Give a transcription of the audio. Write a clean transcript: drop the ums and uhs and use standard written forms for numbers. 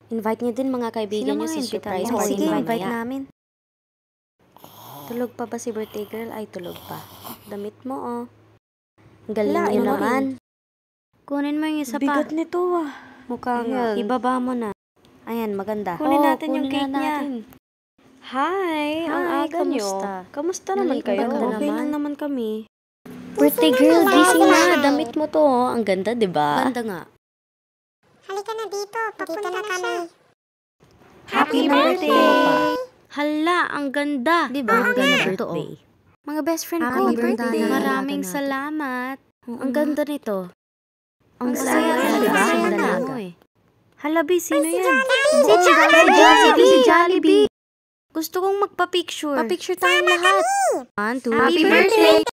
Invite niyo din mga kaibigan niyo sa surprise party Sige, invite mamaya. namin. Tulog pa ba si birthday girl? Ay, tulog pa. Damit mo, oh. Galing Hala, niyo ano naman. Kunin mo yung isa pa. Bigat nito ah. Mukha nga. Ibaba mo na. Ayan, maganda. Kunin natin yung cake niya. Hi, ang aga niyo. Kamusta naman kayo? Okay lang naman kami. Birthday girl, gising na. Damit mo to, oh. Ang ganda, di ba? Ganda nga. Halika na dito. Papunta na kami. Happy birthday! Hala, ang ganda. Di ba? Ang ganda birthday. Mga best friend ko. Happy birthday. Maraming salamat. Ang ganda nito. Ang saya saya, na, di ba? saya Ang na. dalaga. Hala, B, sino yan? Si Jollibee! Si Jollibee! Gusto kong magpa-picture. Pa-picture tayong lahat. 1, 2, Happy 3. birthday!